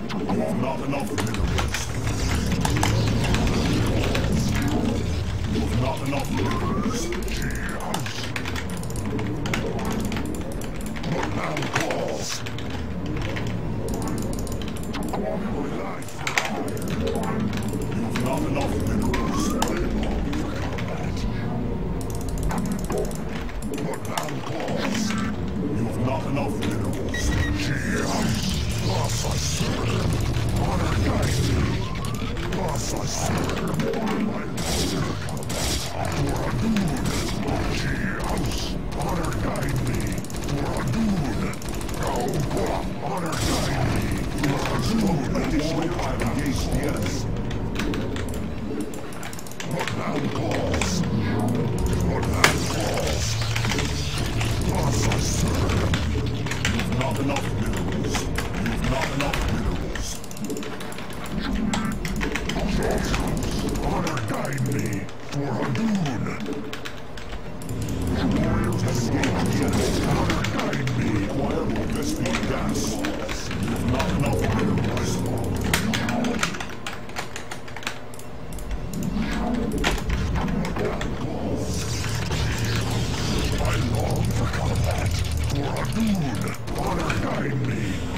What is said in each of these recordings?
Not enough minerals. Not enough minerals. What now calls? Not enough minerals. What now calls? You've not enough minerals. Lost I serve. Honor guide me. Lost I serve. My master combat. For a moon. Honor guide me. For a moon. Honor guide me. For a moon. Additional I've engaged the enemy. What now calls? What now calls? Lost I serve. You've not enough minerals. You've not enough minerals. Honor guide me for a moon. Warriors have escaped the enemy. Honor guide me. Acquire more Vespene gas. You've not enough minerals. I long for combat. For a moon. Honor guide me.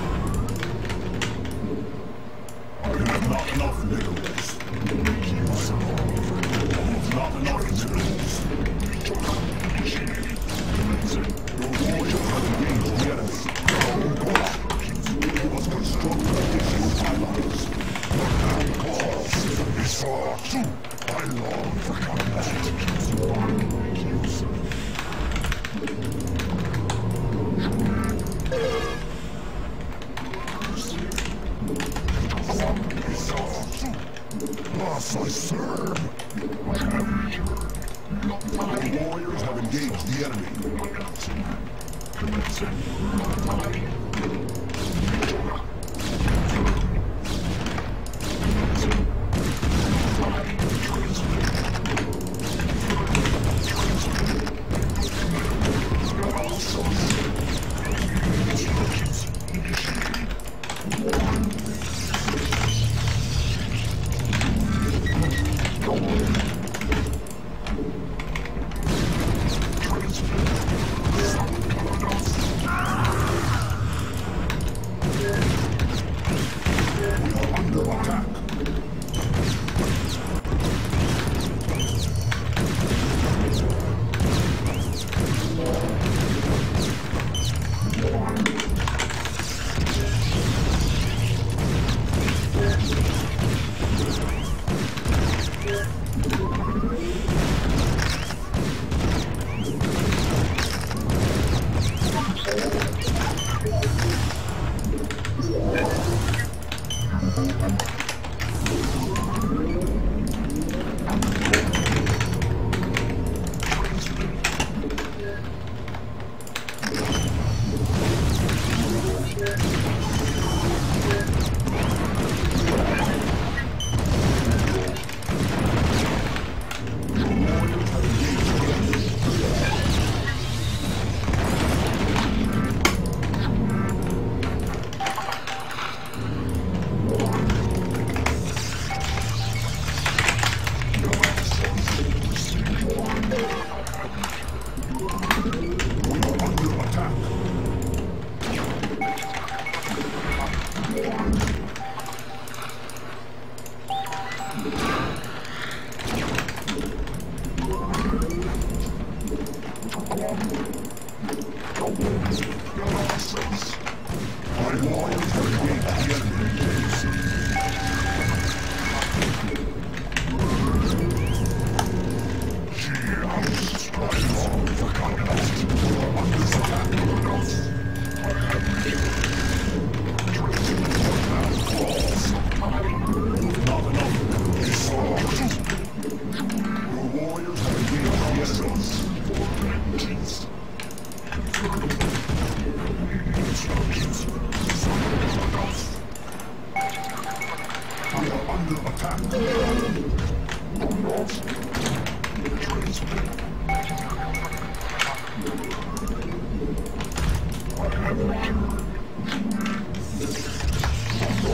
I have not enough minerals. Not enough minerals. Your warriors have engaged the enemy. You must construct additional pylons. What now calls is far too. I long for combat. Lost I serve. The warriors have engaged the enemy.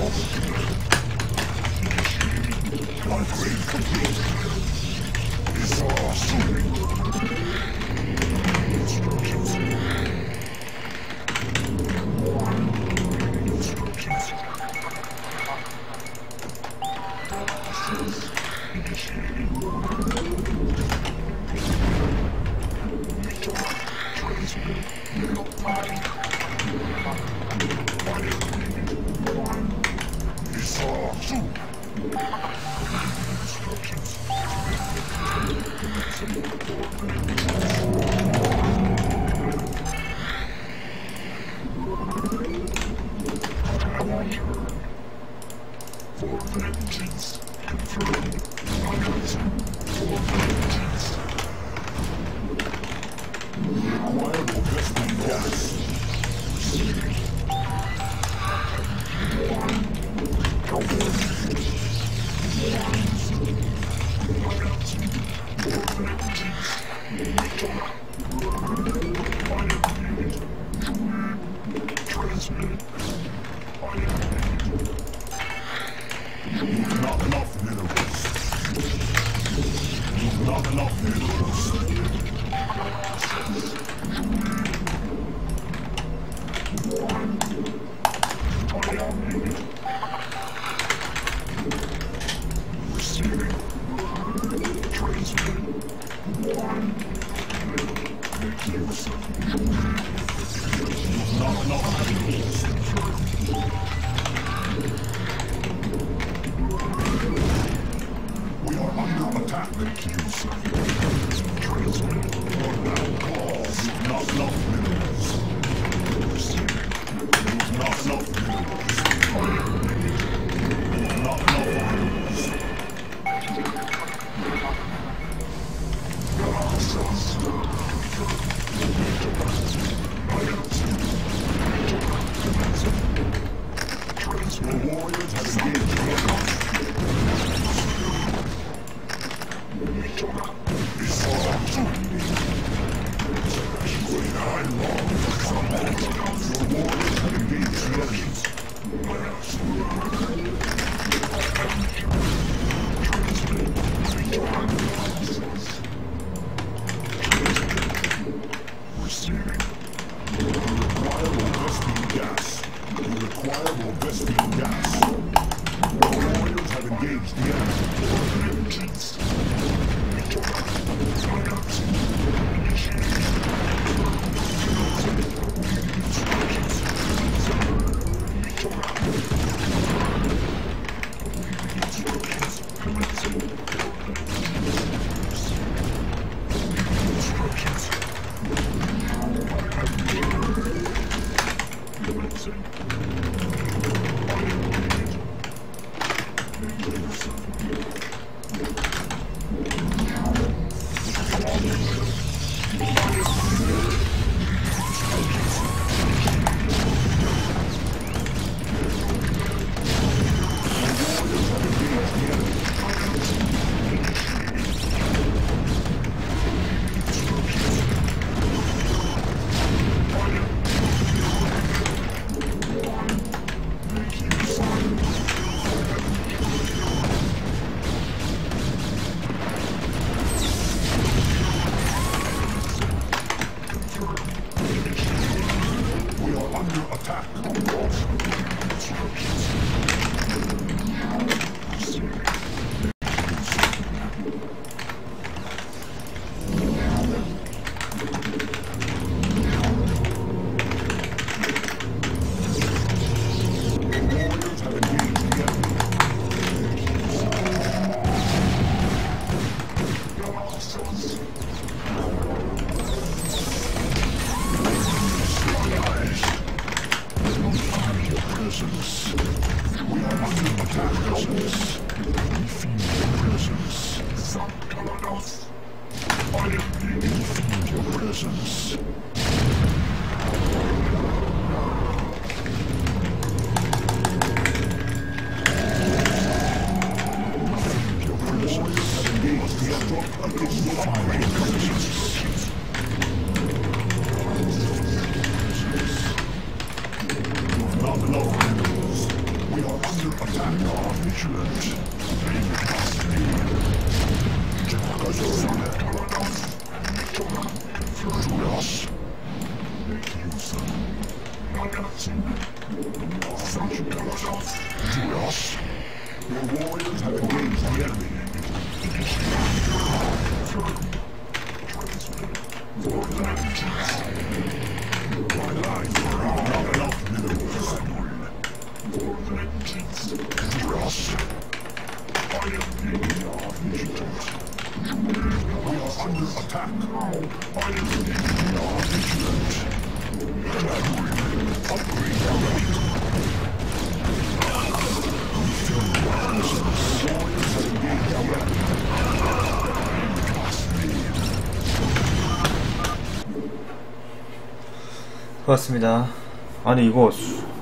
Upgrade complete. It's awesome. Instructions. Not enough minerals. Not enough minerals. Receiving. Transmitting. Make use of. Not enough minerals. We are under attack. Make use of. Transmitting. That calls. Not enough minerals. Receiving. Not enough minerals. Not enough minerals. The warriors have engaged the enemy. It's all to me. When I long for combat, the warriors have engaged the enemy. Receiving. We require more Vespene gas. We require more Vespene gas. The warriors have engaged the enemy. We are under attack. We are vigilant. We must be. To us. To us. Your warriors have engaged the enemy. For vengeance. My lines are not enough minerals. For vengeance. To us. I am vigilant. We are under attack. I am vigilant. Upgrade our 좋았습니다. 아니 이거